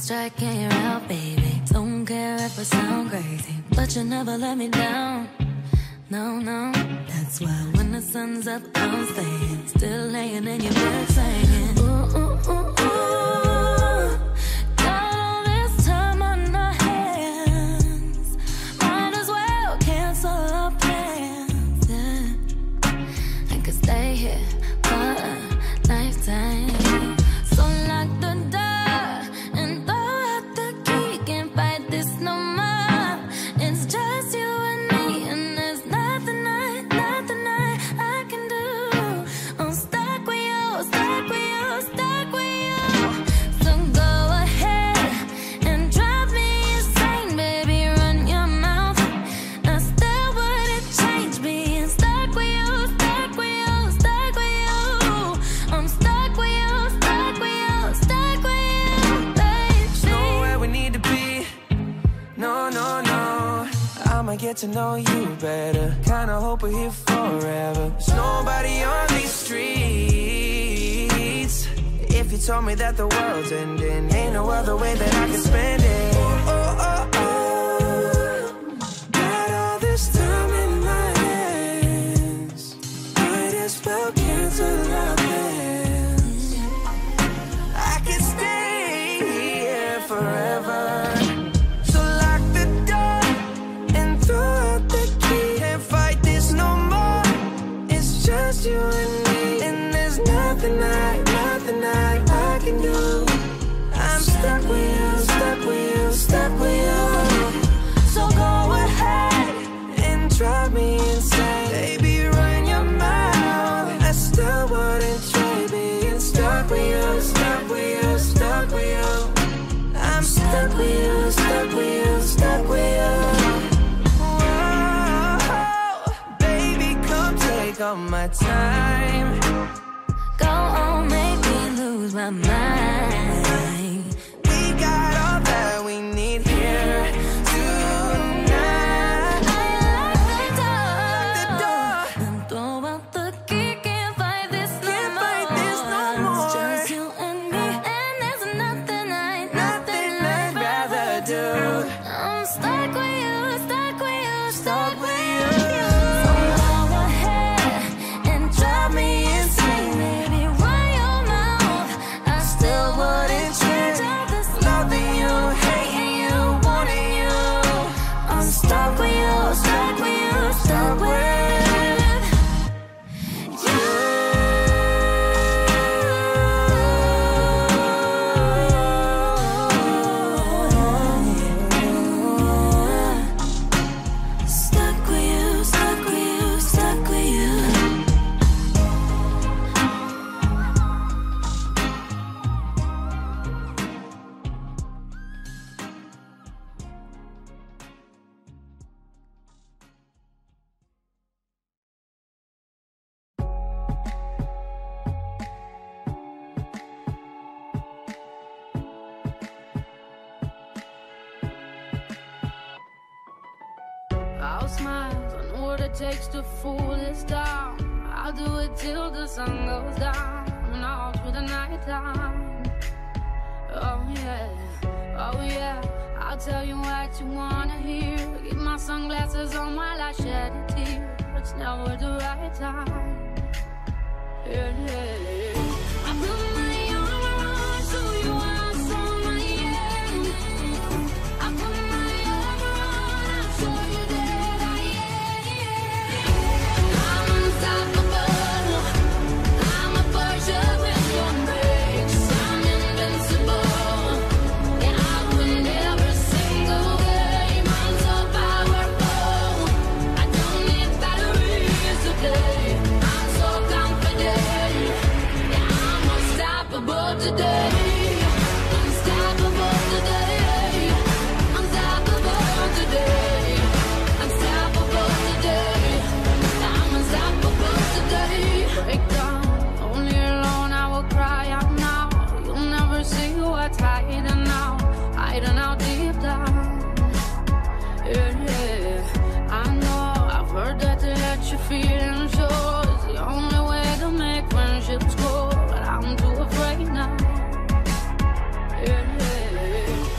striking you out, baby. Don't care if I sound crazy, but you never let me down. No, no, that's why when the sun's up, I'm staying, still laying in your bed singing. Ooh, ooh, ooh, ooh. Got all this time on our hands, might as well cancel our plans. Yeah, I could stay here for a lifetime. So lock the door and throw out the key. Can't fight this no more. It's just you and me, and there's nothing I can do. I'm stuck with you, stuck with you, stuck with you. So go ahead and drive me insane, baby. Run your mouth. I still wouldn't change being stuck with you, stuck with you, stuck with you. I'm stuck with you, stuck with you, stuck with you, baby. There's nowhere we need to be. No, no, no. I'ma get to know you better. Kinda hope we're here forever. There's nobody on these streets. If you told me that the world's ending, ain't no other way that I can spend it. Oh, oh, oh, oh. Got all this time in my hands, might as well cancel our plans. I could stay here forever. So lock the door and throw out the key. Can't fight this no more. It's just you and me, and there's nothing I can do. I'm stuck with you, stuck with you, stuck with you. So go ahead and drive me insane, baby. Run your mouth. I still wouldn't trade being stuck with you, stuck with you, stuck with you. I'm stuck with you, stuck with you, stuck with you. Whoa, baby, come take all my time. Go on, make me lose my mind. We got all that we need here tonight. Lock the door and throw out the key. Can't fight this no Can't more. fight this no more. It's just you and me, and there's nothing I'd rather do. I'm stuck with you, stuck with you, stuck with you. you. So go ahead and drive me insane, baby. Run your mouth. I still wouldn't change all this loving you, hating you, wanting you. I'm stuck with you, stuck with you, stuck with you. Stuck with you, stuck with you, stuck with you. I'll smile, I know what it takes to fool this town. I'll do it till the sun goes down and all through the night time. Oh yeah, I'll tell you what you wanna hear. Keep my sunglasses on while I shed a tear. It's never the right time. Yeah. I put my arm around so you are so my end. I put my arm around, I'll show you that I am. I'm unstoppable. I'm a Porsche with your brakes. I'm invincible. Yeah, I win every single game. I'm so powerful. I don't need batteries to play. I'm so confident. Yeah, I'm unstoppable today. Unstoppable today. Unstoppable today. Unstoppable today. I'm unstoppable today. Break down, only alone I will cry out now. You'll never see what's hiding out deep down. Yeah. I know, I've heard that to let you feel and show is the only way to make friendships grow, but I'm too afraid now. Yeah.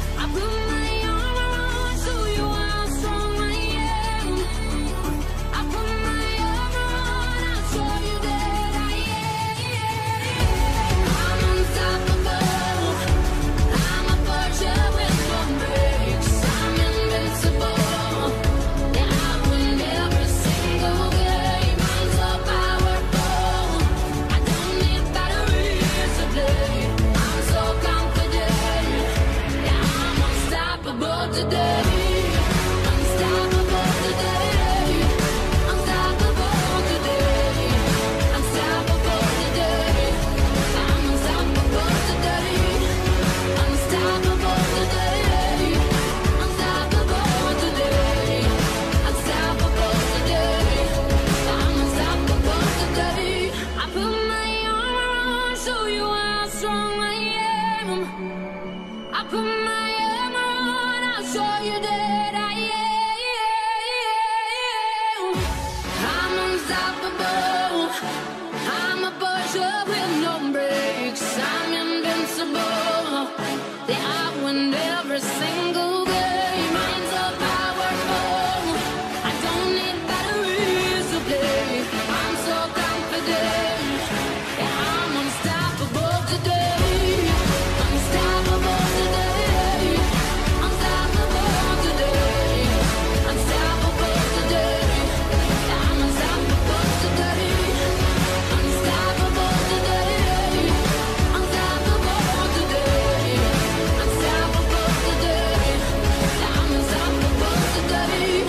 invincible. Yeah, I win every single game. I'm so powerful. I don't need batteries to play. I'm so confident. Yeah, I'm unstoppable today. Unstoppable today. Unstoppable today. Unstoppable today. Yeah, I'm unstoppable today. Unstoppable today. Unstoppable today. Unstoppable today. Yeah, I'm unstoppable today.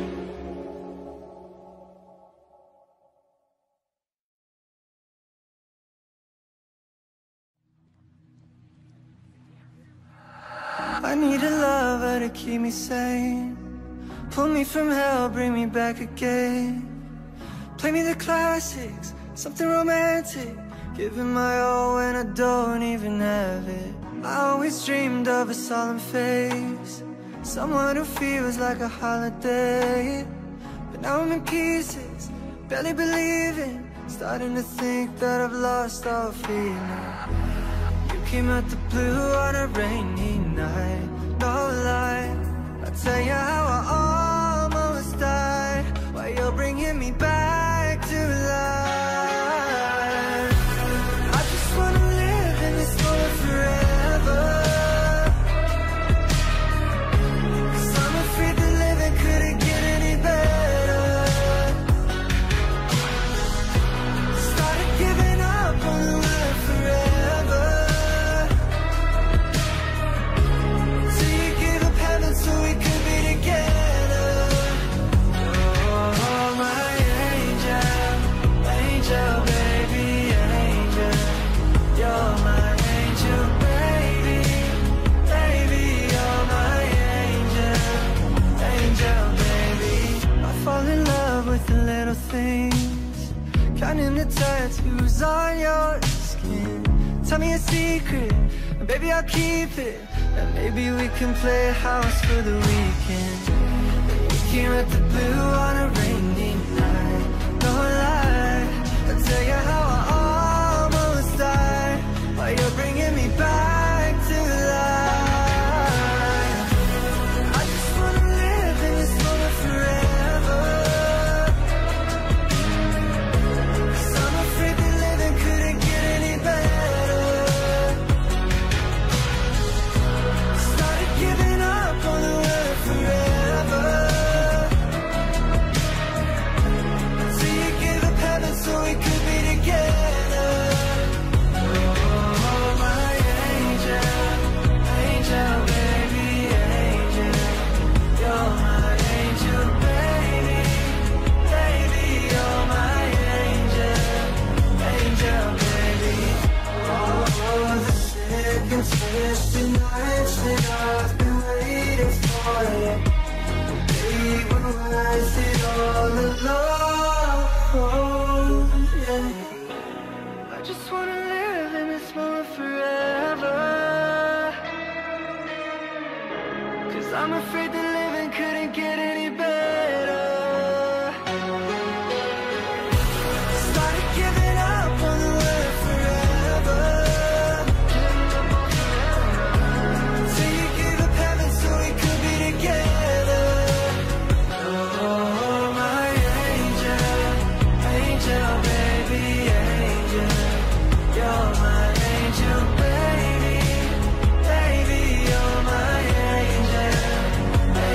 I need a lover to keep me sane. Pull me from hell, bring me back again. Play me the classics, something romantic. Giving my all when I don't even have it. I always dreamed of a solemn face, someone who feels like a holiday. But now I'm in pieces, barely believing, starting to think that I've lost all feeling. You came out the blue on a rainy night, no lie. I'll tell you how I almost died, while you're bringing me back to life. I just wanna live in this moment forever, 'cause I'm afraid that living couldn't get any better. Started giving up on the word forever. So we could be together. Oh, my angel, angel, baby, angel. You're my angel, baby, baby. You're my angel, angel, baby. I fall in love with the little things, counting the tattoos on your skin. Tell me a secret, and baby, I'll keep it. And maybe we can play house for the weekend. We came at the blue on a rainy night, no lie. I'll tell you how I almost died, while you're bringing me back to life. I just wanna live in this moment forever, 'cause I'm afraid that living couldn't get any better. Giving up on the word forever. So you gave up heaven so we could be together. Oh, my angel, angel, baby, angel. You're my angel, baby, baby. You're my angel, angel, baby. Oh, the sick and twisted nights that I've been waiting for you. They were worth it all alone, yeah. I just wanna live in this moment forever, 'cause I'm afraid that living couldn't get any better. Started giving up on the word forever. So you gave up heaven so we could be together. Oh, my angel, angel, baby, angel. You're my angel, baby, baby. You're my angel,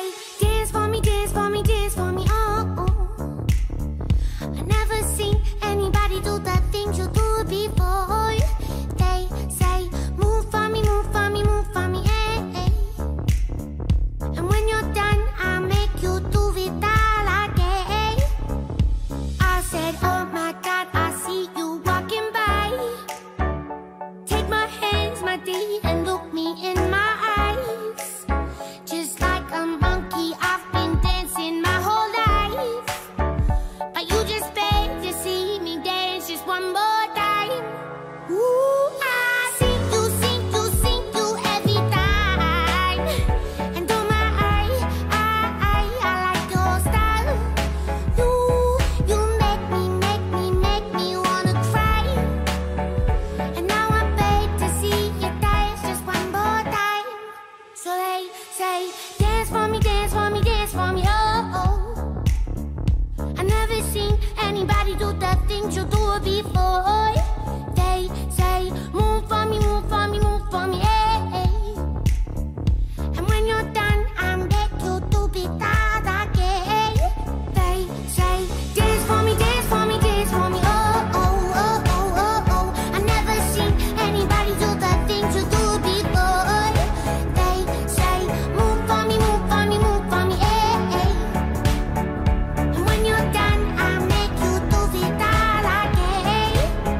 dance for me, dance for me, dance for me, oh, oh. I never seen anybody do the things you do before. They say, move for me, move for me, move for me, eh, eh. And when you're done, I'll make you do it all again. I said, oh my God, I see you walking by. Take my hands, my dear, and look me in my eyes. Just like a monkey, I've been dancing my whole life. But you just beg to see me dance just one more time. Ooh, I see you every time. And oh my, I like your style. You make me wanna cry. And now I beg to see you dance just one more time. So they say, dance for me, dance for me, dance for me, oh, oh. I never seen anybody do the things you do before. They say, move for me, move for me, move for me, eh, eh. And when you're done, I'm back you to be that again. They say, dance for me, dance for me, dance for me, oh, oh, oh, oh, oh, oh. I never seen anybody do the things you do before. They say, move for me, move for me, move for me, eh, eh. And when you're done, I'll make you do it all again.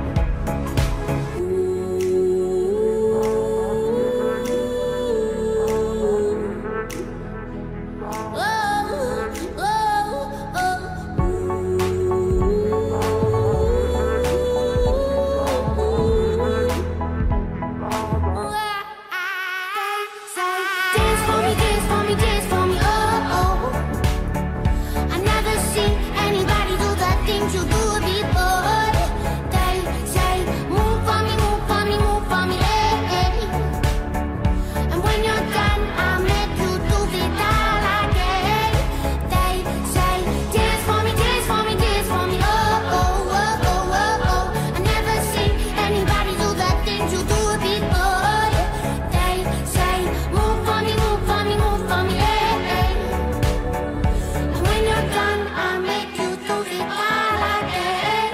Dance for me, dance for me, dance for me, oh, oh. I never seen anybody do the things you do before. They say, move for me, move for me, move for me, eh, eh. And when you're done, I'll make you do it all again. They say, dance for me, dance for me, dance for me, oh, oh, oh, oh, oh, oh. I never seen anybody do the things you do before. They say, move for me, move for me, move for me, eh, eh. And when you're done, I'll make you do it all again,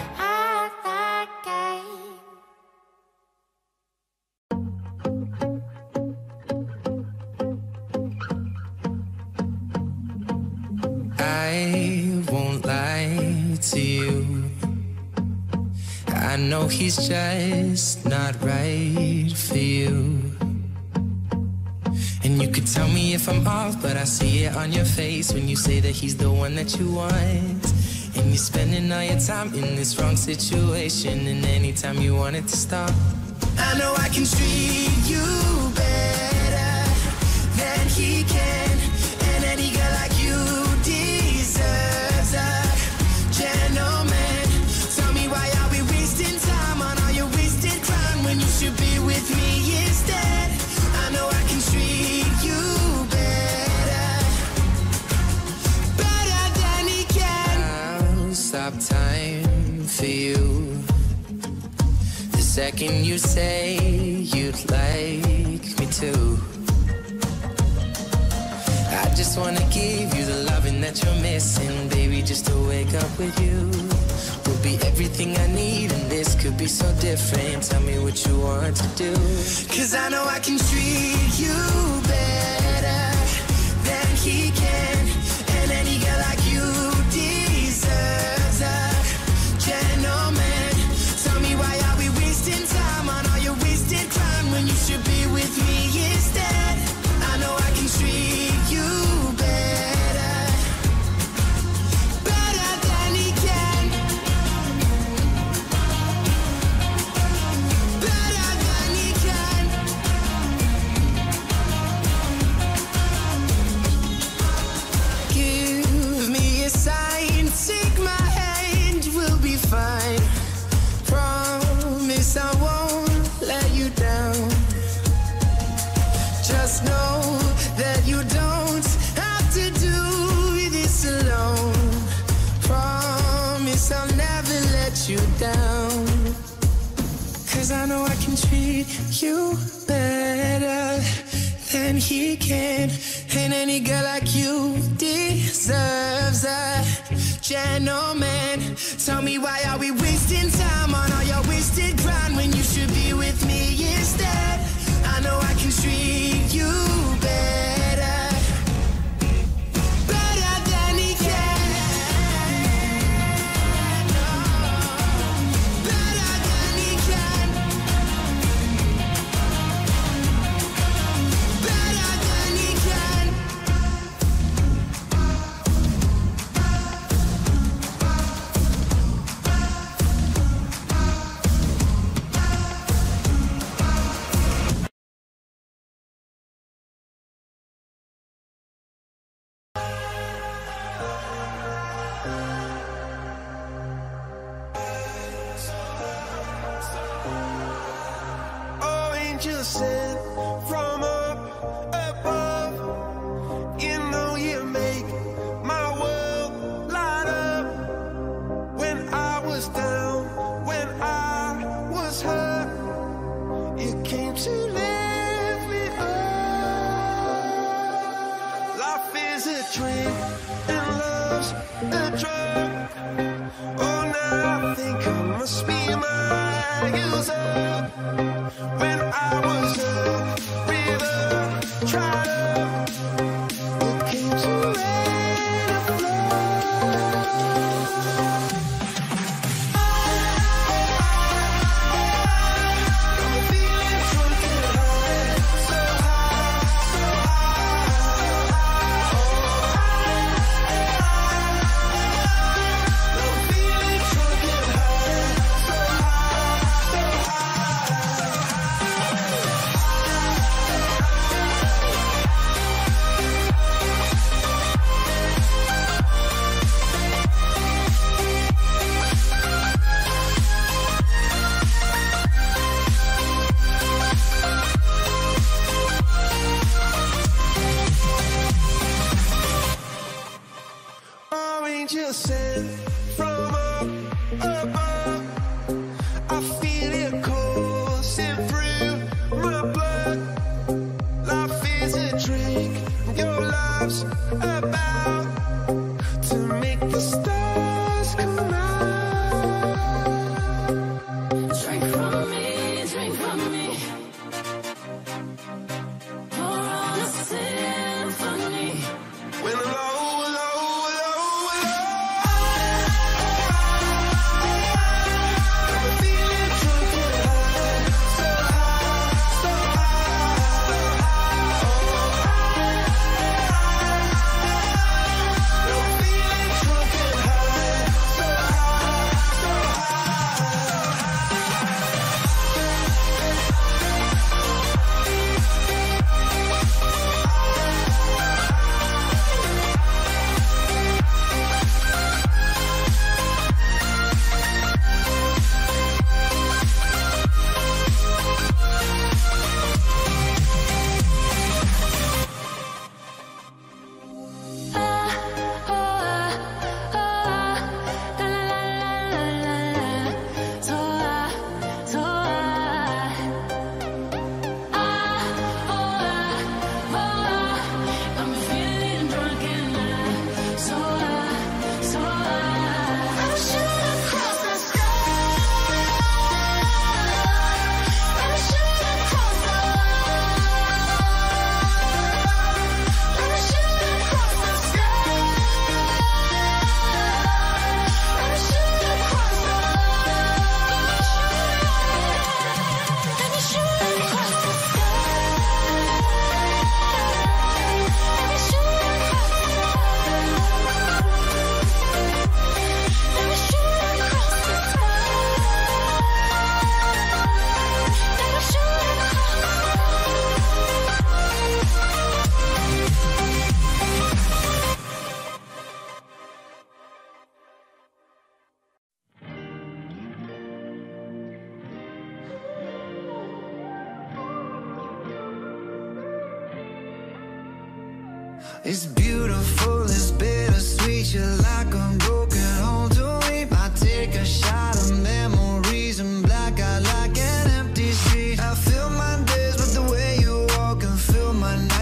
again. I won't lie to you. I know he's just not right for you. And you could tell me if I'm off, but I see it on your face when you say that he's the one that you want. And you're spending all your time in this wrong situation, and anytime you want it to stop, I know I can treat you better than he can. And any girl like you deserves a gentleman. Tell me, why are we wasting time on all your wasted crime when you should be with me instead? I know I can treat you better, better than he can. I'll stop time for you the second you say you'd like me to. I just wanna give you the loving that you're missing, baby, just to wake up with you. Will be everything I need, and this could be so different. Tell me what you want to do, 'cause I know I can treat you better than he can. And any girl like you deserves a gentleman. Tell me, why are we wasting time on all your wasted crime when you should be with me instead? I know I can treat you better, better than he can, better than he can. Give me a sign, take my hand, we'll be fine. Promise I won't let you down. Just know that you don't have to do this alone. Promise I'll never let you down, 'cause I know I can treat you better and he can. And any girl like you deserves a gentleman. Tell me, why are we wasting time on all your wasted grind when you should be with me instead? I know I can treat you better, better than he can. Better than he can. Better than he can. Oh, angels sent from up above. You know you make my world light up. When I was down, when I was hurt, you came to lift me up. Life is a drink and love's a drug. Oh, now I think I must be my user. When I was a river, tried up, it came to rain and I'm feeling drunk and high, so high, so high. I'm feeling drunk and high, so high, so oh, angels sent from up above. I feel it coursing through my blood. Life is a drink, your love's about to make the stars come out. Drink from me, drink from me. Pour on a symphony. When I'm low, low, low, low, I'm feeling drunk and high, so high, so high. I'm feeling drunk and high, so high, so I'm feeling drunk and high, so high, so high. I'm shooting across the sky. I'm shooting across the I'm shooting across the sky. I'm shooting across the I'm shooting across the sky. I'm shooting across the Never shoot across the sky. Never shoot It's beautiful, it's bittersweet. You're like a broken home to me. I take a shot of memories and black out like an empty street. I fill my days with the way you walk and fill my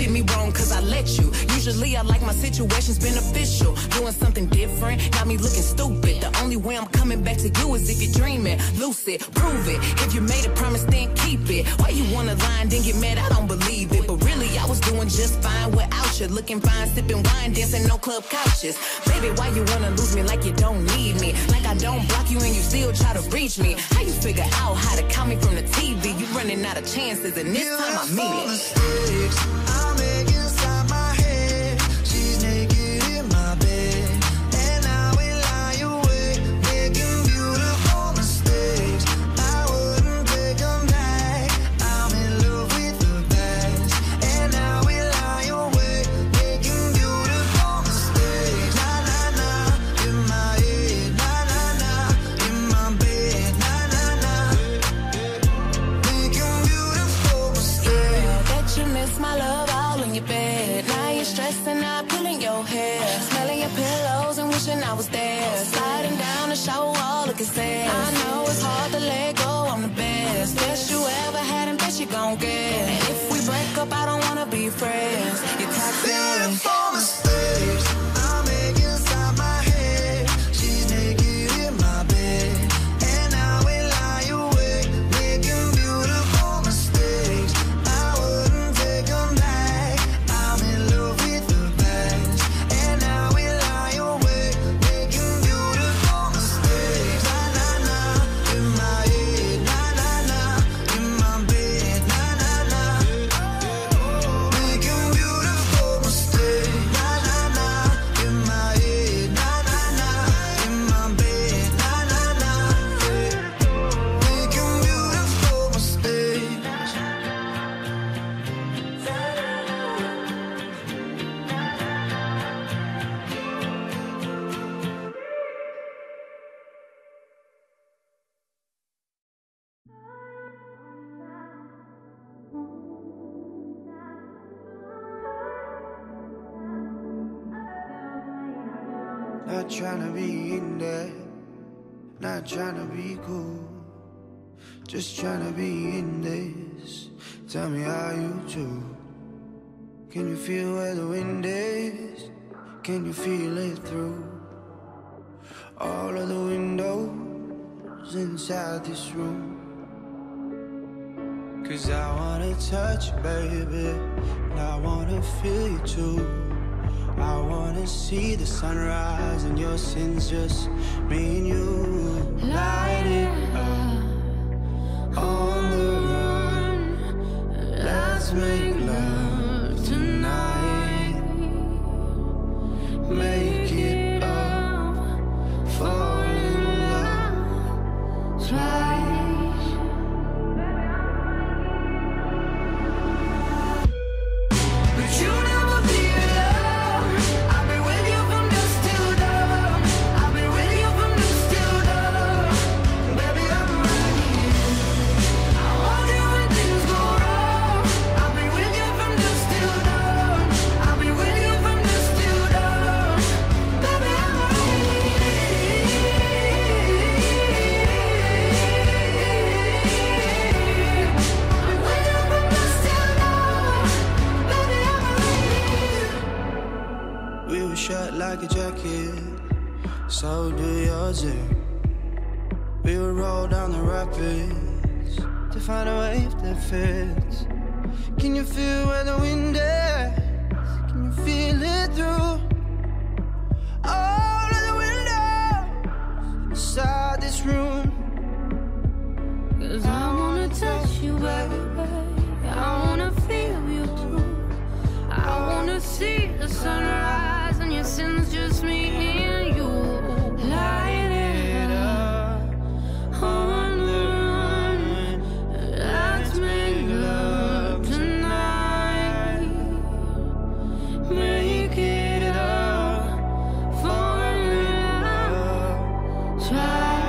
did me wrong cause I let you. Usually I like my situations beneficial. Doing something different, got me looking stupid. The only way I'm coming back to you is if you're dreaming. Lucid, prove it. If you made a promise, then keep it. Why you wanna lie and then get mad? I don't believe it. But really, I was doing just fine without you. Looking fine, sipping wine, dancing no club couches. Baby, why you wanna lose me like you don't need me? Like I don't block you and you still try to reach me. How you figure out how to count me from the TV? You running out of chances and this time I mean it. Mistakes I make inside my head. She's naked in my bed, and I will lie awake, making beautiful mistakes. I wouldn't take them back. I'm in love with the past, and I will lie awake, making beautiful mistakes. Na na na, in my head. Na na na, in my bed. Na na na, making beautiful mistakes. Yeah, bet you miss my love all in your bed. Now you're stressing out, pulling your hair, smelling your pillows and wishing I was there. Sliding down the shower wall, looking sad. I know it's hard to let go, I'm the best. Best you ever had and best you gon' get. And if we break up, I don't wanna be friends. You're toxic. Beautiful mistakes I make inside my head. She's naked in my bed, and I will lie awake, making beautiful mistakes. I wouldn't take them back. I'm in love with the past, and I will lie awake, making beautiful mistakes. Na na na, in my head. Na na na, in my bed. Na na na, making beautiful mistakes. Na na na, in my head. Na na na, in my bed. Na na na, making beautiful mistakes. Not tryna be in there, not tryna be cool, just tryna be in this. Tell me how you do. Can you feel where the wind is? Can you feel it through all of the windows inside this room? 'Cause I wanna touch you, baby, and I wanna feel you too. I wanna see the sunrise and your sins, just me and you. Light it up on the run. Let's make love tonight. Make it up, fall in love twice. But you never be alone. I've been with you from dusk till dawn. I've been with you from dusk till dawn. Baby, I'm right here. I want you when things go wrong. I've been with you from dusk till dawn. I've been with you from dusk till dawn. Baby, I'm right here. I'm with you from dusk till dawn. Baby, I'm right here. We were shut like a jacket, so do yours. We would roll down the rapids to find a wave that fits. Can you feel where the wind is? Can you feel it through all of the windows inside this room? 'Cause I wanna touch you, baby. I wanna feel you too. I wanna see the sunrise and your sins, just me and you. Light it up on the run. Let's make love tonight. Make it up, fall in love, try.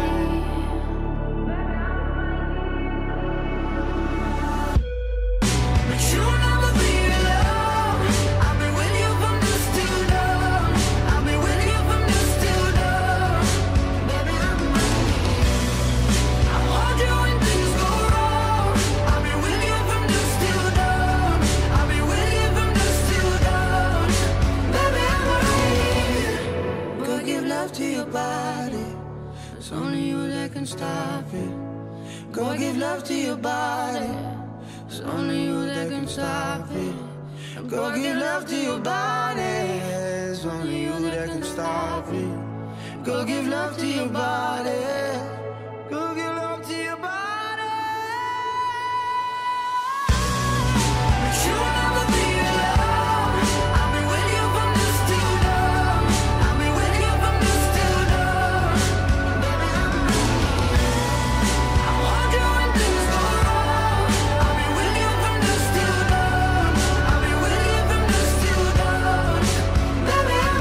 But you'll never be alone. I've been with you from dusk till dawn. I've been with you from dusk till dawn. Baby, I'm right here. I want you when things go wrong. I've been with you from dusk till dawn. I've been with you from dusk it. Go give love to your body. It's only you that can stop it. Go give love to your body. It's only you that can stop it. Go give love to your body. Go give love to your body. But you'll never be alone. I'll be with you from dusk till dawn. I'll be with you from dusk till dawn. Baby, I want you when things go wrong. I'll be with you from dusk till dawn. I'll be with you from dusk till dawn. Baby, I'm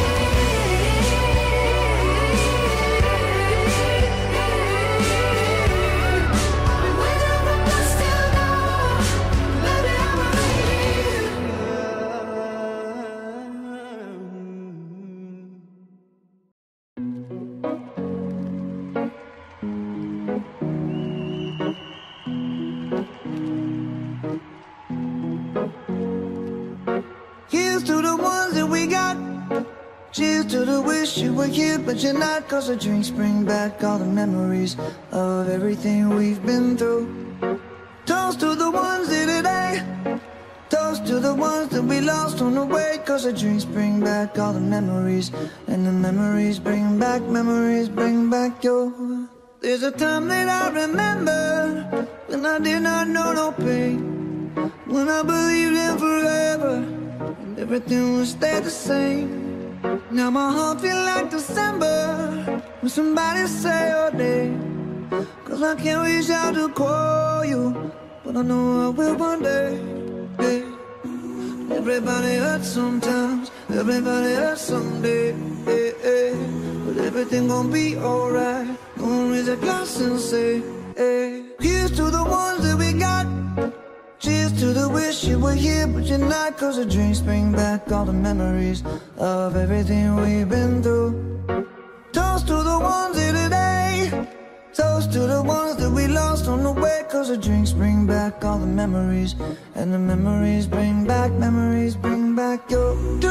here's to the ones that we got. Cheers to the wish you were here, but you're not. Cause the drinks bring back all the memories of everything we've been through. Toast to the ones here today. Toast to the ones that we lost on the way. Cause the drinks bring back all the memories. And the memories bring back your. There's a time that I remember when I did not know no pain. When I believed in forever and everything would stay the same. Now my heart feel like December when somebody say your name. Cause I can't reach out to call you, but I know I will one day. Hey. Everybody hurts sometimes, everybody hurts someday. Hey, hey. But everything gon' be alright. Gonna raise a glass and say, hey. Here's to the ones that we got. Cheers to the wish you were here, but you're not. Cause the drinks bring back all the memories of everything we've been through. Toast to the ones here today. Toast to the ones that we lost on the way. Cause the drinks bring back all the memories. And the memories bring back your.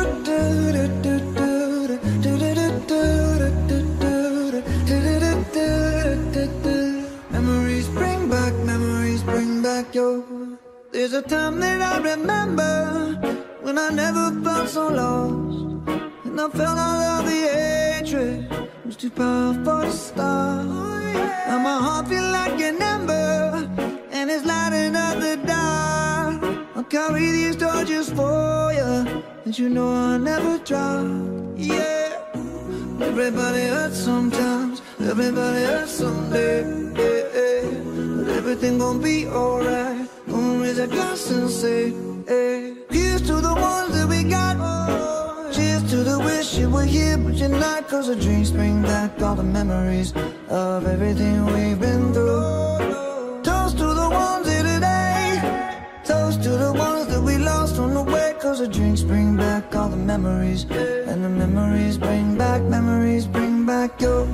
Memories bring back your. There's a time that I remember when I never felt so lost. And I felt all of the hatred was too powerful to stop. Now my heart feel like an ember, and it's lighting up the dark. I'll carry these torches for you, and you know I'll never drop. Yeah. Everybody hurts sometimes, everybody hurts someday. Yeah, yeah. But everything gon' be alright. Gonna raise a glass and say, hey. Here's to the ones that we got. Cheers to the wish you were here, but you're not. Cause the drinks bring back all the memories of everything we've been through. Toast to the ones here today. Toast to the ones that we lost on the way. Cause the drinks bring back all the memories. And the memories bring back your.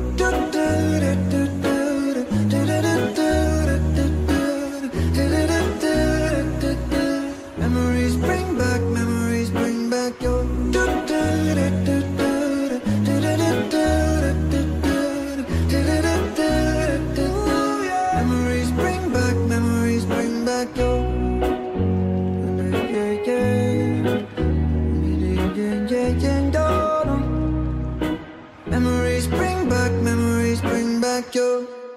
Memories bring back your. Memories bring back your. Memories bring back your.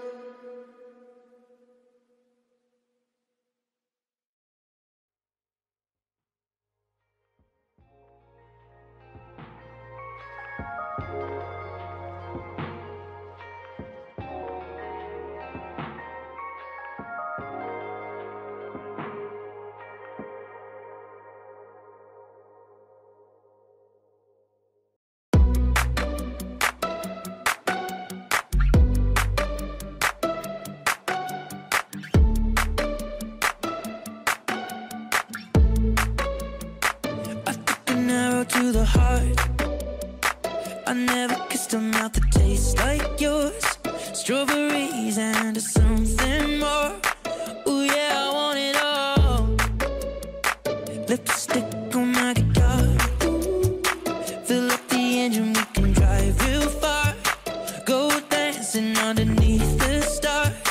To the heart, I never kissed a mouth that tastes like yours. Strawberries and something more. Ooh yeah, I want it all. Lipstick on my guitar. Fill up the engine, we can drive real far. Go dancing underneath the stars.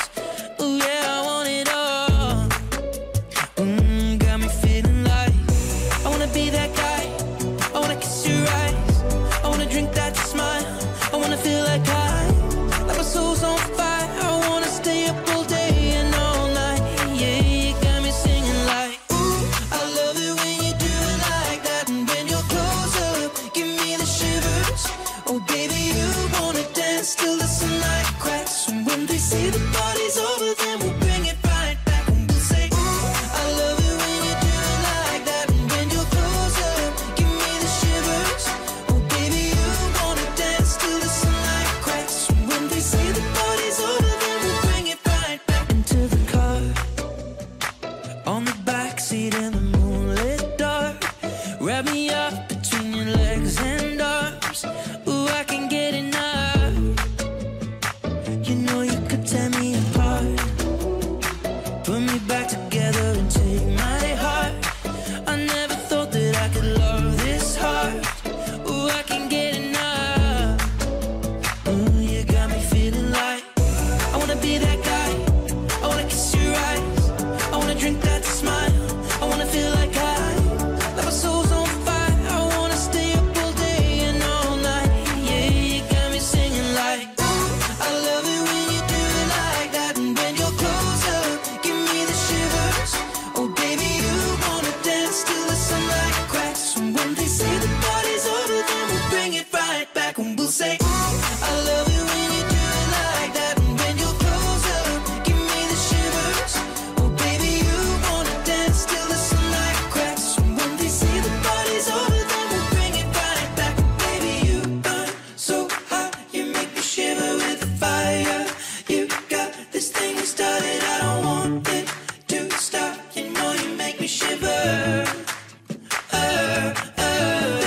Wrap me up between your legs and arms. Ooh, I can get enough. You know you could tear me apart, put me back together and take my heart. I never thought that I could love this hard. Ooh, I can get enough. Ooh, you got me feeling like I wanna be that guy. I wanna kiss your eyes. I wanna drink that smile. I wanna feel like my soul's on fire. I wanna stay up all day and all night. Yeah, you got me singing like, ooh, I love it when you do it like that. And when you're closer, give me the shivers. Oh baby, you wanna dance till the sunlight cracks. And when they say the party's over, then we'll bring it right back. And we'll say, ooh, I love it when you do it like that. And when you're closer, give me the shivers. Oh baby, you wanna dance till the sunlight cracks. And when they say the party's over, then we'll bring it right back. Baby, you burn so hot, you make me shiver with the fire. You got this thing started, I don't want it to stop. You know you make me shiver.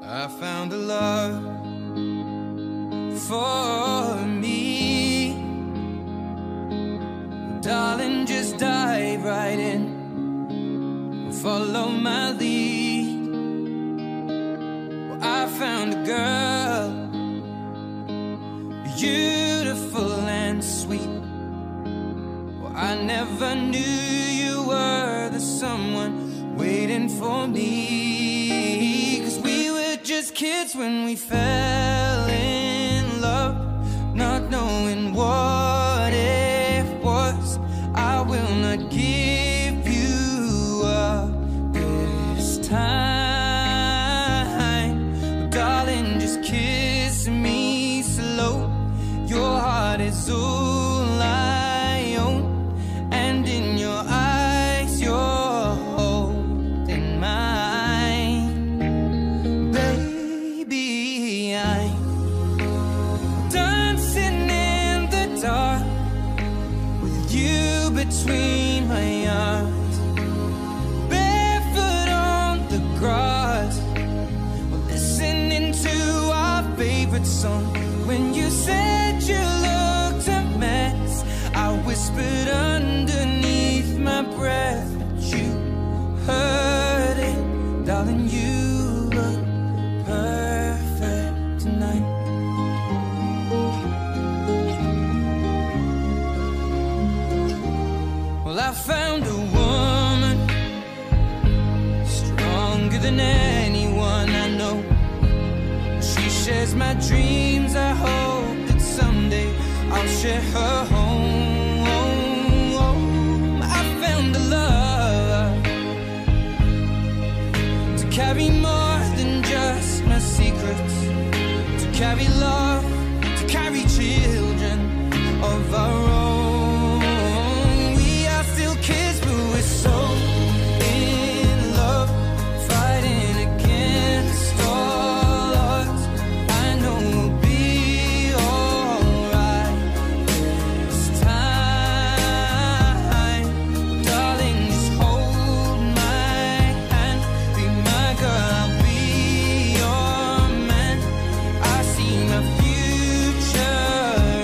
I found a love for me. Darling, just dive right in, follow my lead. Well, I found a girl, beautiful and sweet. Well, I never knew you were the someone waiting for me. 'Cause we were just kids when we fell in love, not knowing what it was. I will not give you up this time. Darling, just kiss me slow. Your heart is all I own, and in your eyes you're holding mine. Baby, I'm dancing in the dark with you between my arms, barefoot on the grass, listening to our favorite song. When you said you looked a mess, I whispered underneath my breath, but you heard it. Darling, you look perfect tonight. Well, I found a woman stronger than anyone I know. She shares my dreams. I hope that someday I'll share her home. I found a love to carry more than just my secrets, to carry love, to carry children of our own. We are still kids, but we're so in love, fighting against all odds. I know we'll be alright this time. Darling, just hold my hand, be my girl, I'll be your man. I see my future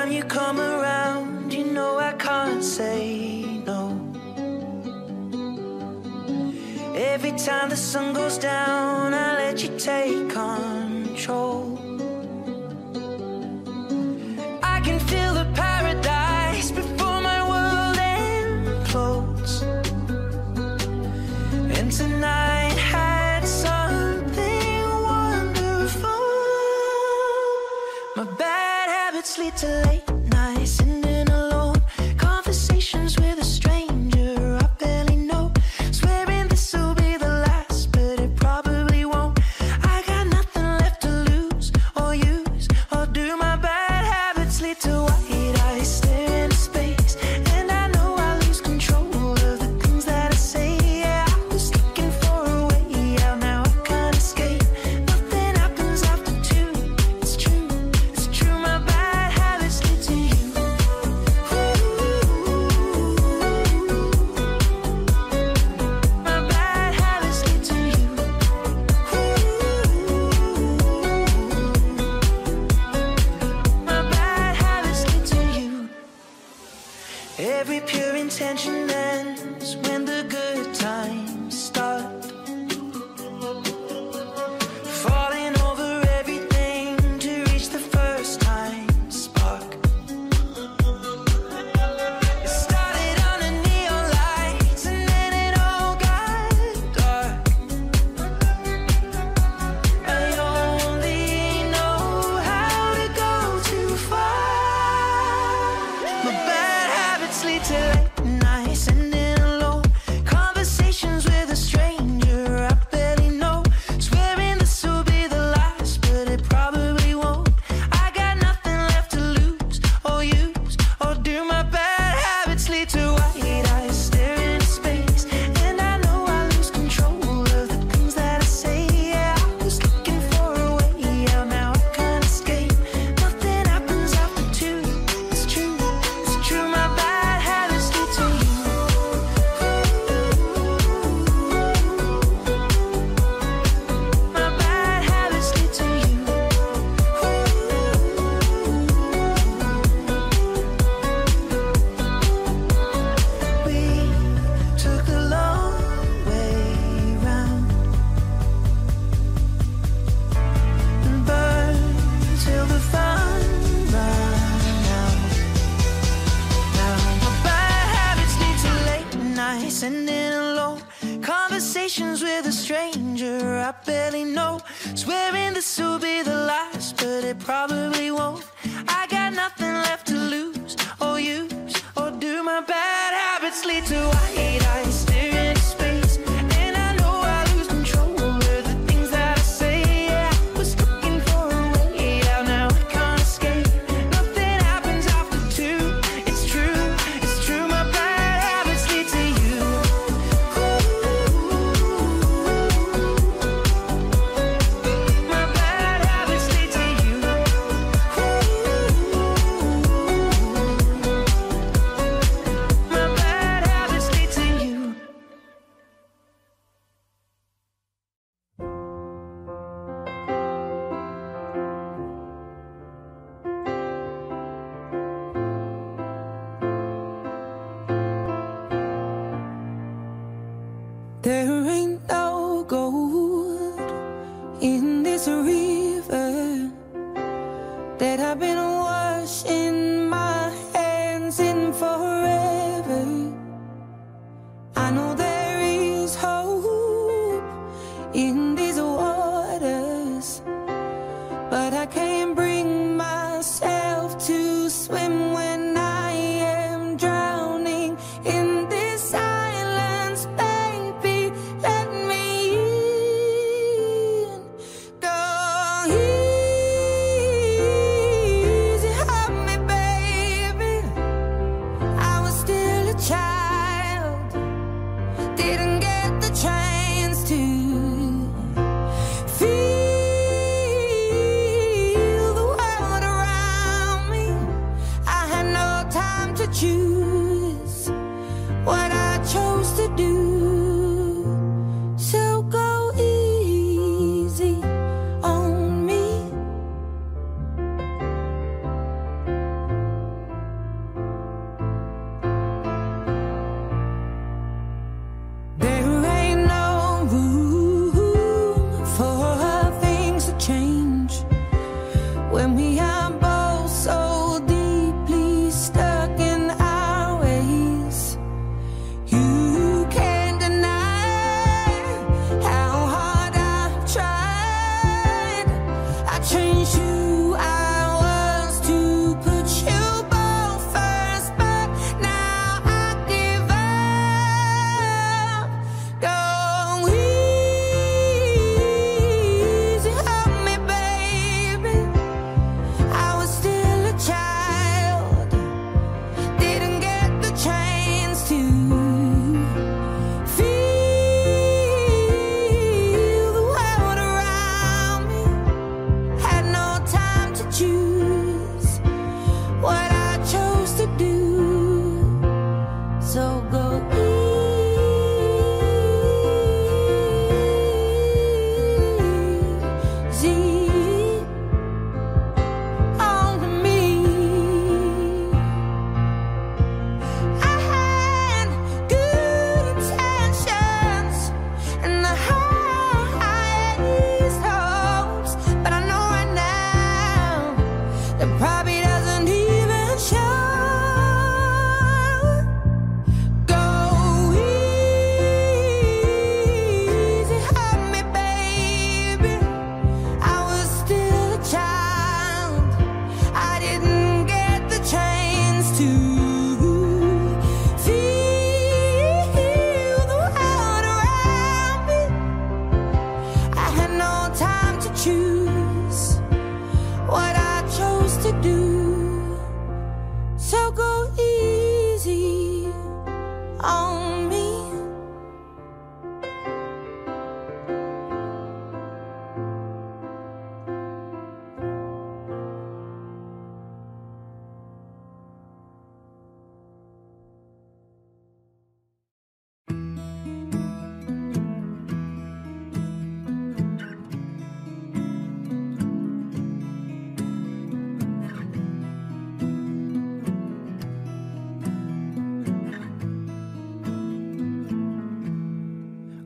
time you come around, you know I can't say no. Every time the sun goes down, I let you take control. I can feel the paradise before my world implodes. And tonight had something wonderful. My bad habits lead to late nights, sitting alone, conversations with a stranger I barely know, swearing this will be the last, but it probably won't. I got nothing left to lose or use or do. My bad habits lead to white eyes staring into space, and I know I lose control of the things that I say. Yeah, I was looking for a way out, now I can't escape. Nothing happens after two. It's true, it's true. My bad habits lead to you. My bad habits lead to you. My bad habits lead to you. Every pure intention ends when the good times start. Falling over everything to reach the first time spark. It started on a neon lights and then it all got dark. I only know how to go too far. My bad habits lead to late nights, sitting alone, conversations with a stranger I barely know, swearing this will be the last, but it probably won't. I got nothing left to lose or use or do. My bad habits lead to white eyes staring into space, and I know I lose control of the things that I say. Yeah, I was looking for a way out, now I can't escape. Nothing happens after two. It's true, it's true. My bad habits lead to you. My bad habits lead to you. We took the long way round and burned till the fun ran out. Now my bad habits lead to late nights, sitting alone, conversations with a stranger I barely know, swearing this will be the last, but it probably won't. I got nothing left to lose or use or do. My bad habits lead to white eyes staring into space, and I know I lose control of the things that I say. Yeah, I was looking for a way out, now I can't escape. Nothing happens after two. It's true, it's true. My bad habits lead to you. My bad habits lead to you. My bad habits lead to you. There ain't no gold in this river that I've been washing my hands in forever. I know there is hope in these waters, but I can't bring myself to swim when I am drowning in this silence. Baby, let me in. Go easy on me, baby. I was still a child, didn't get the chance to feel the world around me. I had no time to choose what I chose to do. So go easy on me.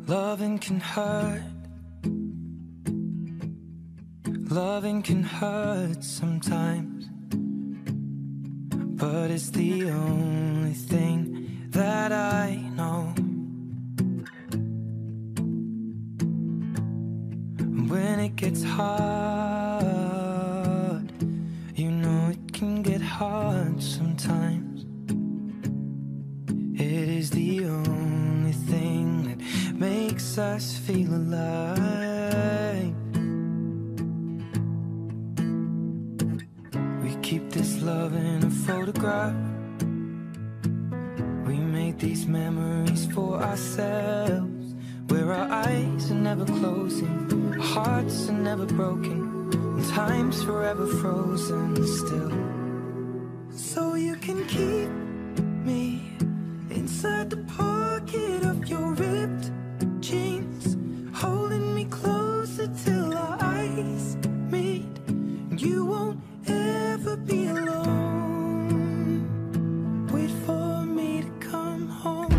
Loving can hurt. Loving can hurt sometimes, but it's the only thing that I know. When it gets hard, you know it can get hard sometimes. It is the only thing that makes us feel alive. We keep this love in a photograph. We made these memories for ourselves, where our eyes are never closing, our hearts are never broken, and time's forever frozen still. So you can keep me inside the pocket of your ripped jeans, holding me closer till our eyes meet. You won't ever be alone. Wait for me to come home.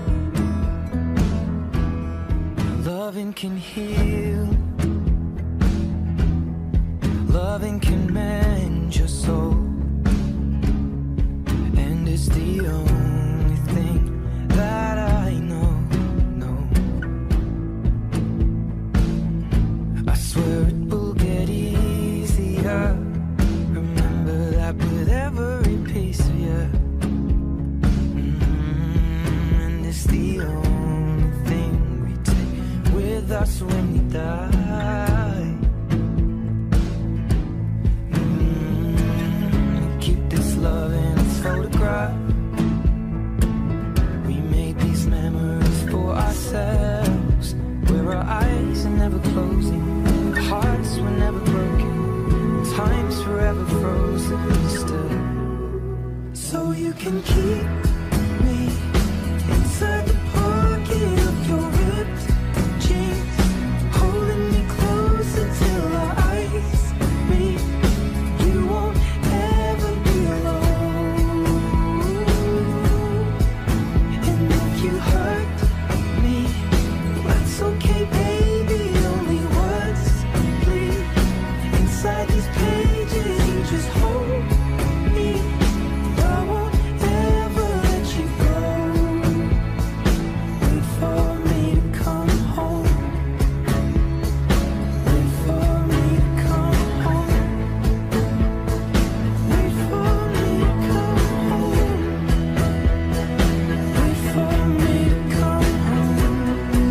Loving can heal. Loving can mend your soul. And it's the only thing that I know. I swear it will get easier. Remember that with every piece of you. And it's the only thing we take with us when we die. Keep this love in a photograph. We made these memories for ourselves, where our eyes are never closing, our hearts were never broken, time's forever frozen still. So you can keep me inside the pocket of your ripped jeans, holding me closer till our eyes meet. You won't ever be alone. And if you hurt me, that's okay, baby. Only words bleed inside these pages. You just hold me. I won't ever let you go. Wait for me to come home. Wait for me to come home. Wait for me to come home. Wait for me to come home.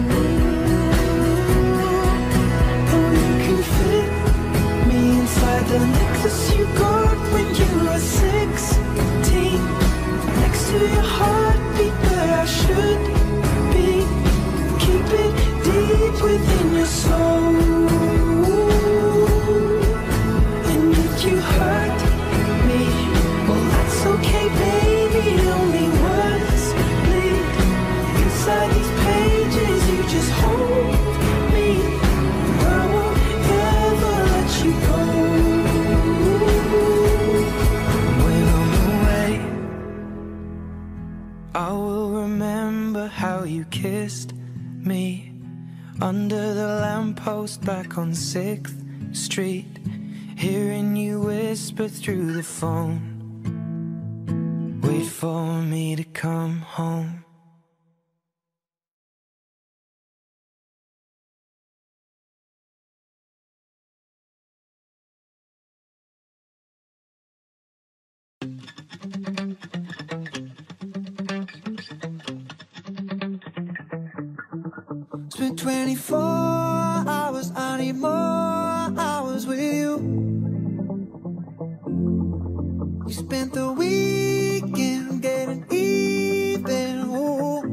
Oh, you can fit me inside the necklace you got when you were 16, next to your heartbeat where I should be. Keep it deep within your soul. And if you hurt me, well, that's okay, baby. Only words bleed inside these pages. You just hold me. I won't ever let you go. When I'm away, I will remember how you kissed me under the lamppost back on 6th Street, hearing you whisper through the phone. Wait for me to come home. Spent 24 hours, I need more hours with you. You spent the weekend getting even, ooh.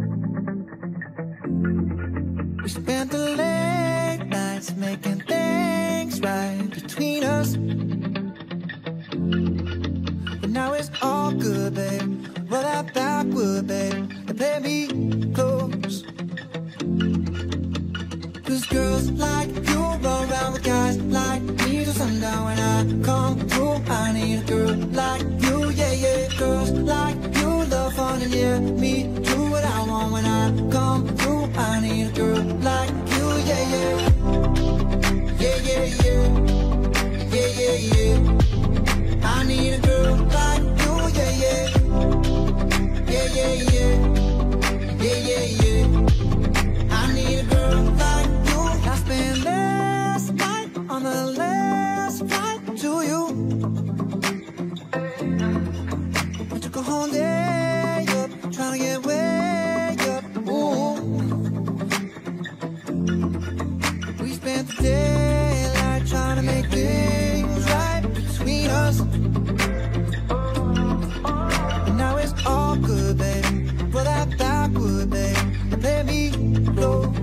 We spent the late nights making things right between us. But now it's all good, babe. Roll that backward, babe, and play me close. Cause girls like you run around with guys like me till sundown. When I come through, I need a girl like you, yeah, yeah. Girls like you love fun and yeah, me do what I want. When I come through, I need a girl was all good, baby. Roll that backward, baby, and let me go.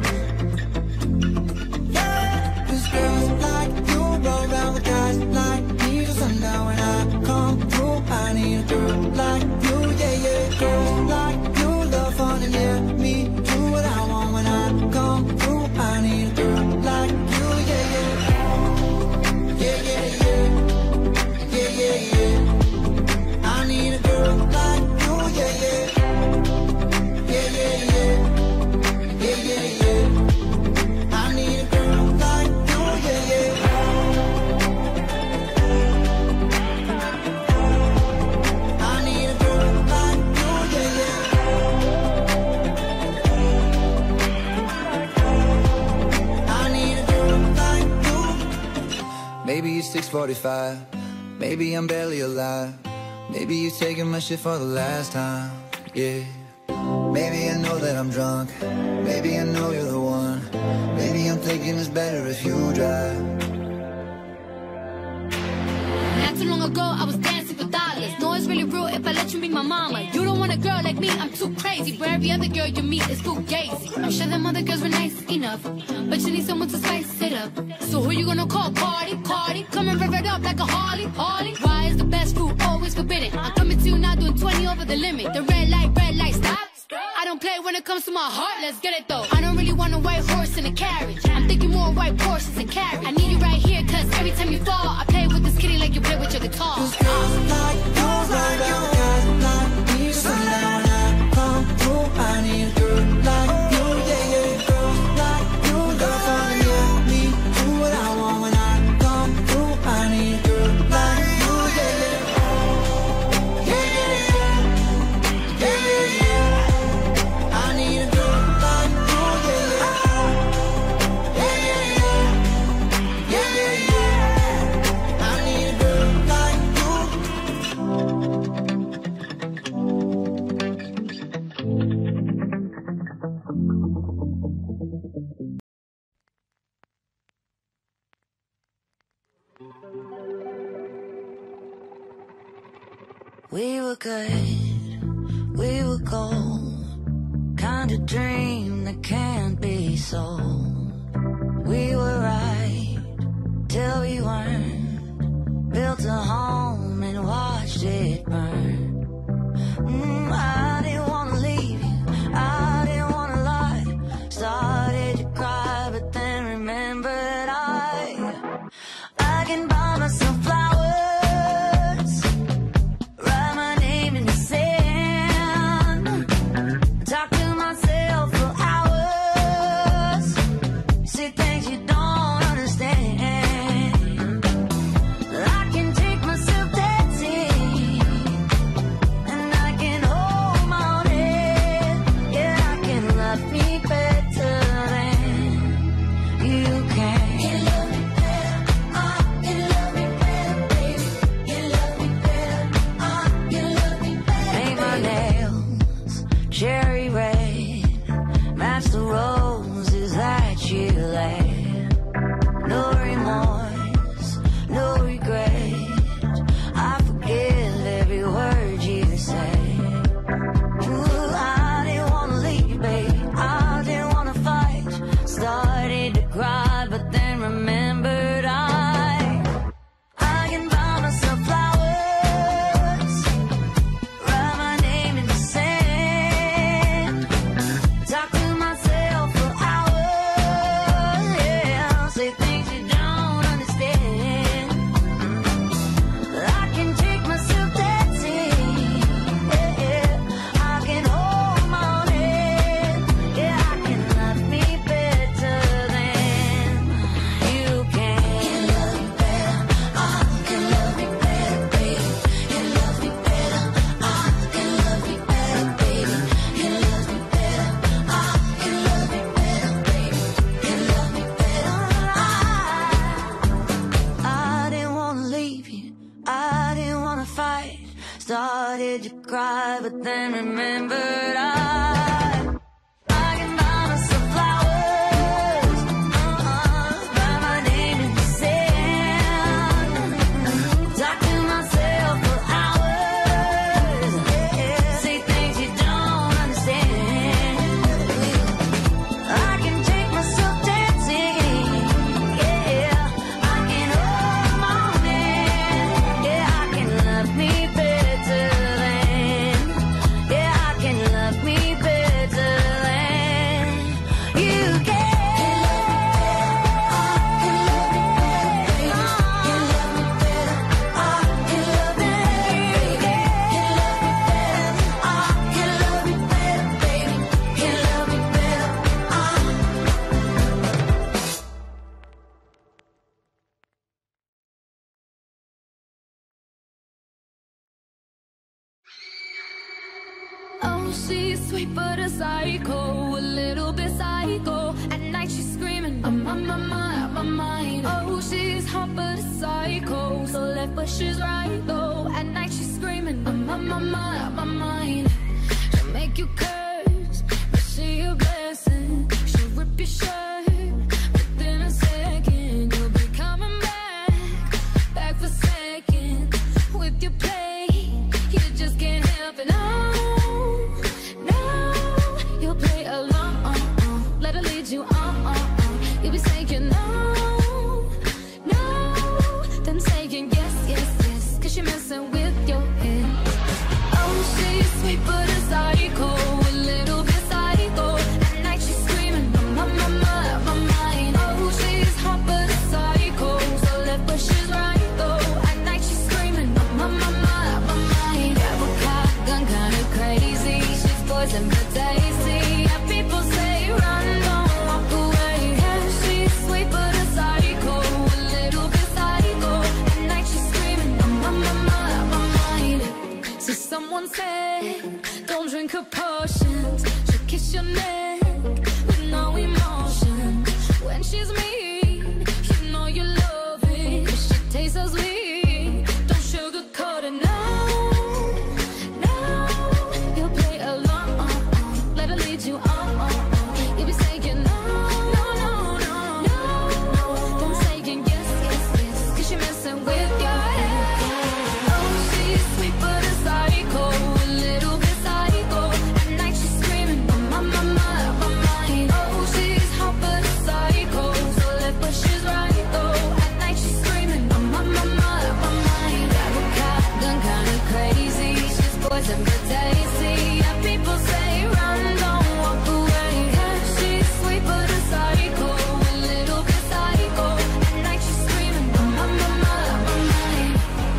Yeah, 'cause girls like you roll around with guys like me till sundown. When I come through, I need a girl like you, yeah, yeah. Girls like you love fun and yeah, me do what I want. When I come through, I need a girl like you, yeah, yeah. Yeah, yeah, yeah. Yeah, yeah, yeah. I need a girl like you, yeah, yeah. Yeah, yeah, yeah. Yeah, yeah, yeah. I need a girl like you, yeah, yeah. I need a girl like you, yeah, yeah. I need a girl like you. Maybe it's 6:45. Maybe I'm barely alive. Maybe you're taking my shit for the last time, yeah. Maybe I know that I'm drunk. Maybe I know you're the one. Maybe I'm thinking it's better if you drive. Not too long ago, I was dancing for dollars. No, it's really real if I let you meet my mama. You don't want a girl like me, I'm too crazy. Where every other girl you meet is fugazi. I'm sure them other girls were nice enough, but you need someone to spice it up. So who you gonna call? Cardi, Cardi. Come and rev it up like a Harley, Harley. Why is the best food always forbidden? I'm coming to you now doing 20 over the limit. The red light, stop. I don't play when it comes to my heart, let's get it though. I don't really want a white horse in a carriage. I'm thinking more white horses and carriage. I need you right here, cause every time you fall, I play with this kitty like you play with your guitar. 'Cause girls like you, like you, guys like me, so now when I come through, I need a girl like you, yeah, yeah. Girls like you, love fun, yeah, me do what I want. When I come through, I need a girl like you, yeah, yeah. Yeah, yeah, yeah. Yeah, yeah, yeah. I need a girl like you, yeah, yeah. Yeah, yeah, yeah. Yeah, yeah, yeah. I need a girl like you. We were good, we were gold, kind of dream that can't be sold. We were right till we weren't, built a home and watched it burn. I didn't wanna leave you, I didn't wanna lie. Started to cry, but then remembered I can buy myself flowers, write my name in the sand, talk to myself for hours, say things you don't understand. I can take myself dancing, and I can hold my own head. Yeah, I can love me better than you can. You love me better, you love me better, baby. You love me better, you love me better. Paint my nails cherry red, match the roses that you laid. No remorse, no regret. I forgive every word you say. Ooh, I didn't wanna leave, babe. I didn't wanna fight. Started to cry, but then remembered I can buy myself flowers, write my name in the sand, talk to myself for hours, yeah, say things you don't understand. I can take myself dancing, yeah, I can hold my own head, yeah, I can love me better than you can. You love me better, I can love me better, baby. You love me better, I can love me better, baby. You love me better, I can love me better, baby. You love me better, I didn't wanna leave you, I didn't wanna fight. Started to cry, but then remembered I can buy myself flowers, write my name in the sand, talk to myself for hours, yeah, she's sweet but a psycho, a little bit psycho. At night she's screaming, I'm on my mind. Oh, she's hot but a psycho, so left but she's right though. At night she's screaming, I'm on my mind. She'll make you curse, but she a blessing. She'll rip your shirt within a second. You'll be coming back for second with your play. You just can't help it. No, you'll play along. Let her lead you on. You'll be saying no, then saying yes, 'cause you're messing with your head. Oh, she's sweet but a psycho, a little bit psycho. At night she's screaming, I'm on my mind. Oh, she's hot but a psycho, so left but she's right though. At night she's screaming, I'm on my mind. Grab a cop, gun kinda crazy. She's poison but tasty. And people say run, don't walk away. Yeah, she's sweet but a psycho, a little bit psycho. At night she's screaming, I'm on my mind. So someone said, don't drink her potions. She'll kiss your neck with no emotion. When she's mean, you know you love it, 'cause she tastes so sweet. Don't sugarcoat it, no, you'll play along. Let her lead you on. You'll be saying no, then saying yes, 'cause you're messing with your head. Oh, she's sweet but a psycho, a little bit psycho. At night she's screaming, I'm on my mind. Oh, she's hot but a psycho, so left but she's right though. At night she's screaming, I'm on my mind. Grab a cop, gun kinda crazy. She's poison but tasty. And people say run, don't walk away. Yeah, she's sweet but a psycho, a little bit psycho. At night she's screaming, I'm on my mind.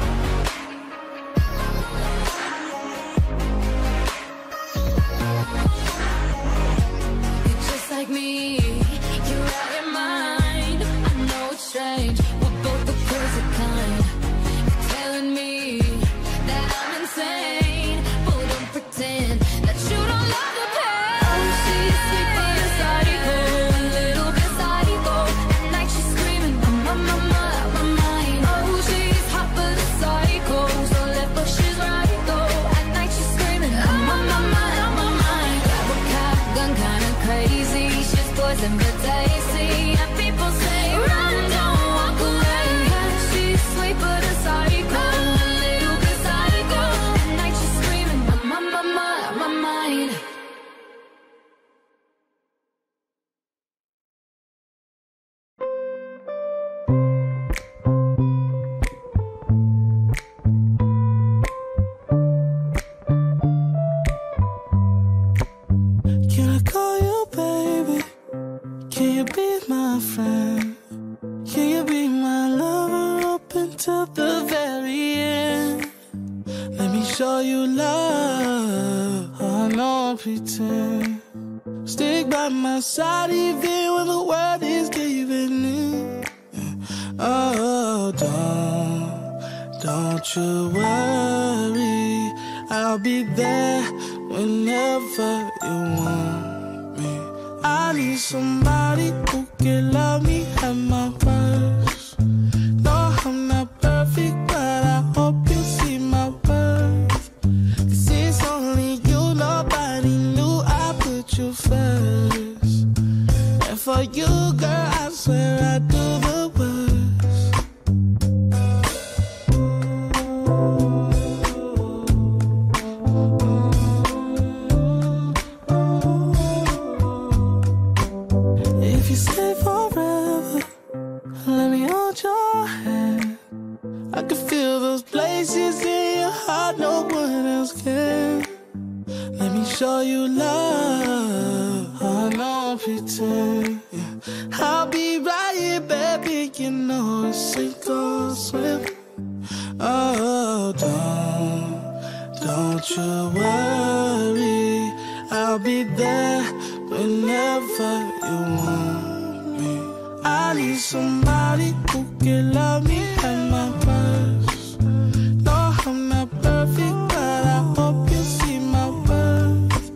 You're just like me, you're out your mind. I know it's strange, we're both the crazy kind. You're telling me that I'm insane, but don't pretend that you don't love the pain. Oh, she's sweet but a psycho, a little bit psycho. At night she's screaming, I'm on my mind. Oh, she's hot but a psycho, so left but she's right though. At night she's screaming, I'm on my mind. Grab a cop, gun kinda crazy. She's poison but tasty. And people say run, don't walk away. Yeah, she's sweet but a psycho, a little bit psycho. At night she's screaming, I'm on my mind. Can I call you baby? Can you be my friend? Can you be my lover up until the very end? Let me show you love. I don't pretend. Stick by my side even when the world is giving in. Oh, don't you worry. I'll be there whenever you want me. I need somebody who can love me at my worst. No, I'm not perfect, but I hope you see my worth. 'Cause it's only you, nobody knew I put you first. And for you, girl, I swear I do the worst. If you stay forever, let me hold your hand. I can feel those places in your heart no one else can. Let me show you love. I don't pretend. I'll be right here, baby. You know it's sink or swim. Oh, don't you worry. I'll be there whenever you want me. I need somebody who can love me at my worst. No, I'm not perfect, but I hope you see my worth.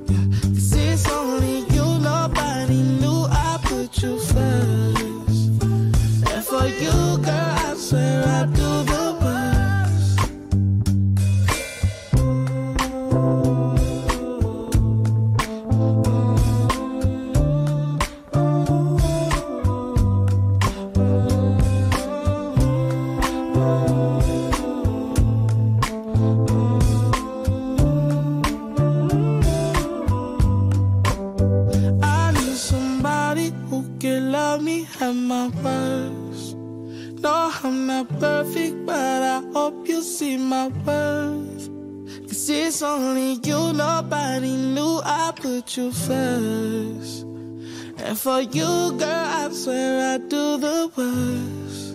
me at my worst. No, I'm not perfect, but I hope you see my worth. 'Cause it's only you, nobody knew I put you first. And for you, girl, I swear I do the worst.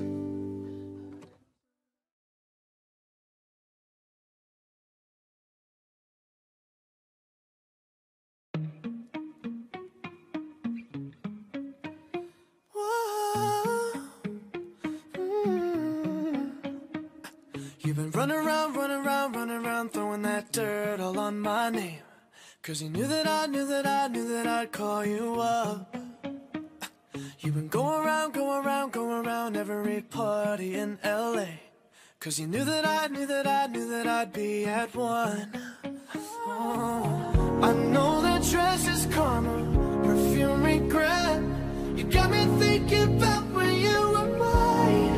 You've been running around, throwing that dirt all on my name. 'Cause you knew that I'd call you up. You've been going around every party in LA. 'Cause you knew that I'd be at one. Oh, I know that dress is karma, perfume regret. You got me thinking about when you were mine.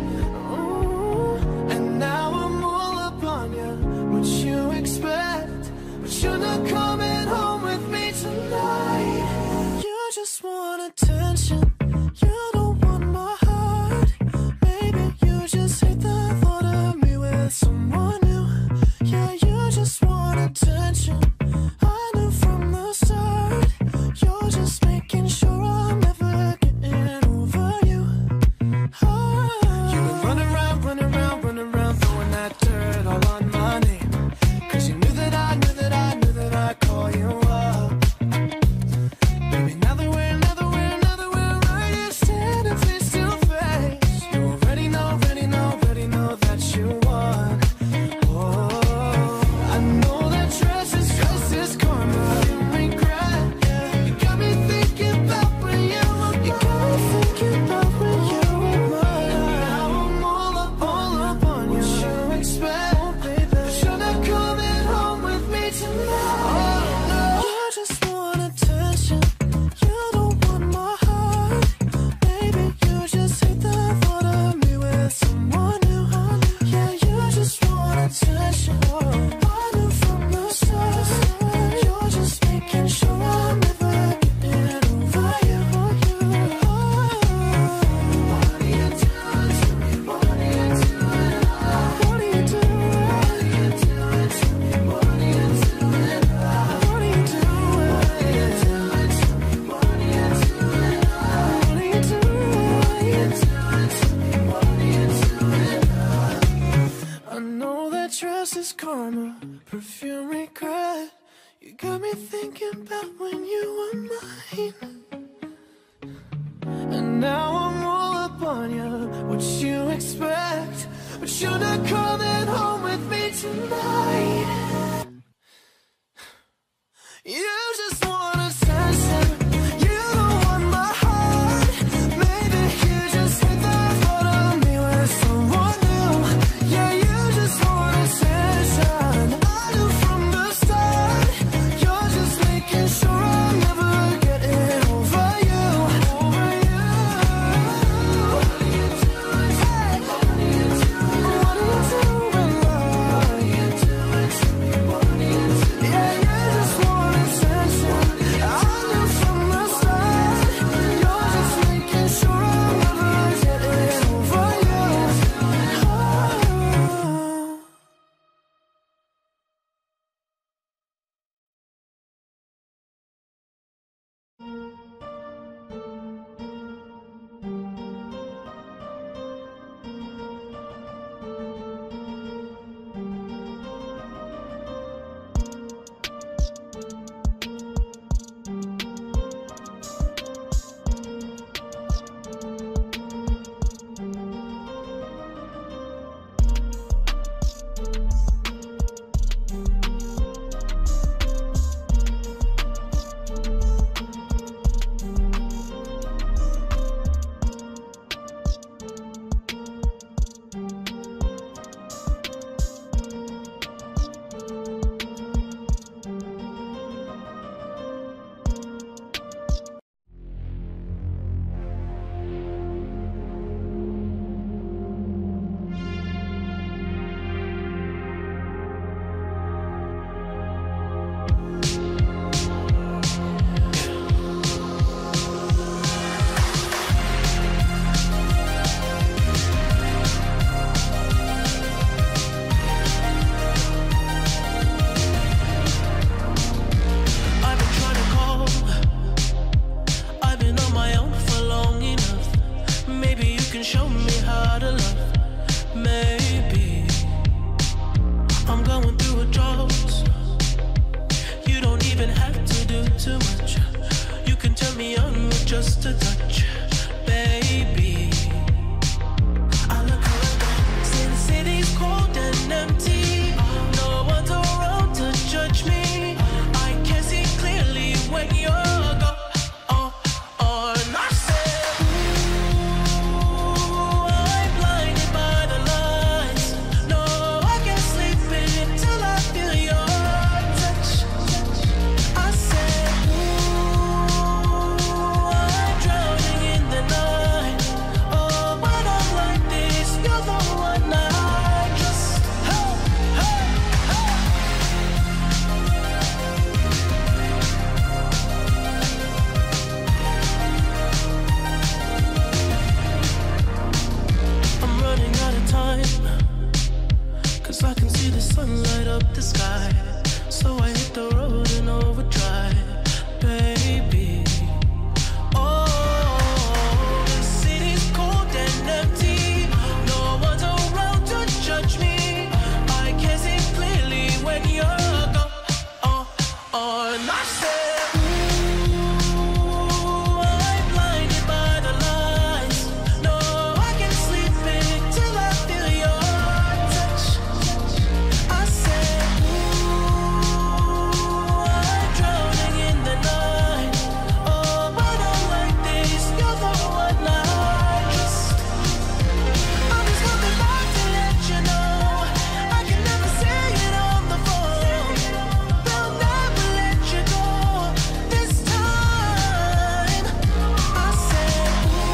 And now I'm all up on you, what you expect. But you're not coming home with me tonight. You just want attention, you don't want my heart. Maybe you just hate the thought of me with someone new. Yeah, you just want attention, I knew from the start. You're just making sure I'm never getting over you. You've been running around, throwing that dirt all on my name. 'Cause you knew that I'd call you up. Baby, now that we're right here standing face to face, you already know that you won. Oh, I know that dress is karma, regret. You got me thinking about when you were mine. Now I'm all up on you. What you expect, baby? But you're not coming home with me tonight. You just want attention, you don't want my heart. Maybe you just hate the thought of me with someone new. Yeah, you just want attention, I knew from the start. You're just making sure I'm never getting over you. What are you doing to me? What are you doing? What are you doing to me? What are you doing? What are you doing? What are you doing? What are you doing? I know that dress is karma, perfume regret. You got me thinking about when you were mine. And now I'm all up on you, what you expect. But you're not coming home with me tonight. You just want attention, you don't want my heart. Maybe you just hate the thought of me with someone new. Yeah, you just want attention, I knew from the start. You're just making sure I'm never getting over you. What are you doing? What are you doing? What are you doing? What are you doing to me? on. I said, ooh, I'm blinded by the lights. No, I can't sleep until I feel your touch. I said, ooh, I'm drowning in the night. Oh, but I'm like this, you're the one I trust. I'm just coming back to let you know I can never say it on the phone. They'll never let you go this time. I said,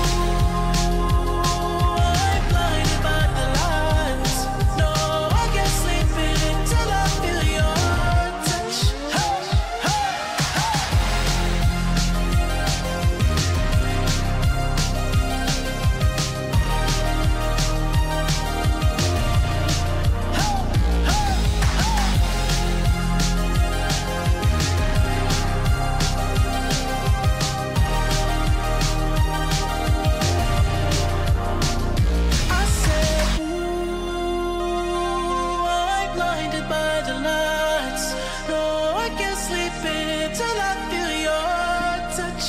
ooh, I'm blinded by the lights. No, I can't sleep until I feel your touch. Hey, hey, I said, ooh, I'm blinded by the lights. No, I can't sleep until I feel your touch.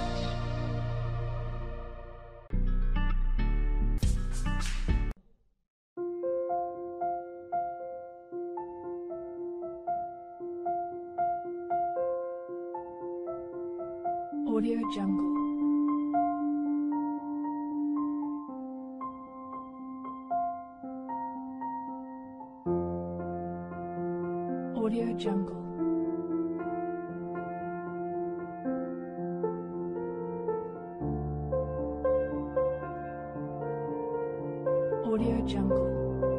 Audio Jungle. Audio Jungle. Audio Jungle.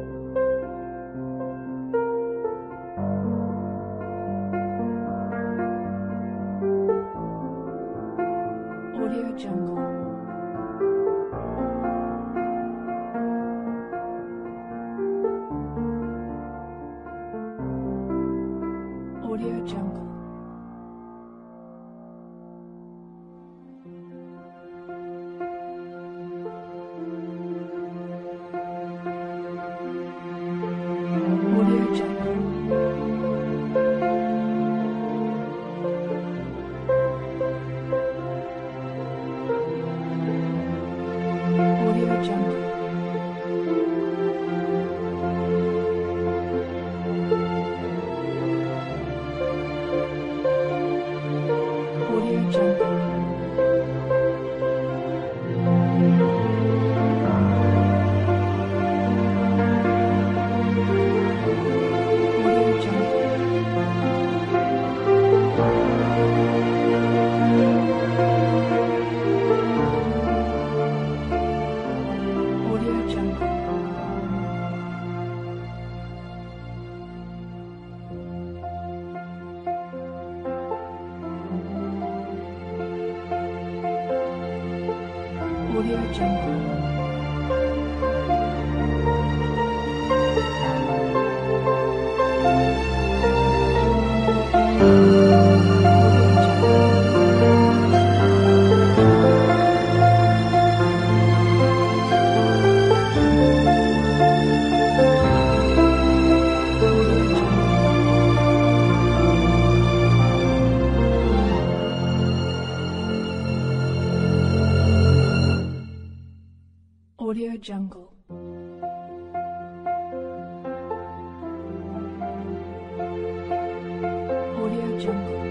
Audio Jungle. Audio Jungle. Audio Jungle. Audio Jungle. Audio Jungle. Audio Jungle. Audio Jungle. Audio Jungle. Audio Jungle. Audio Jungle.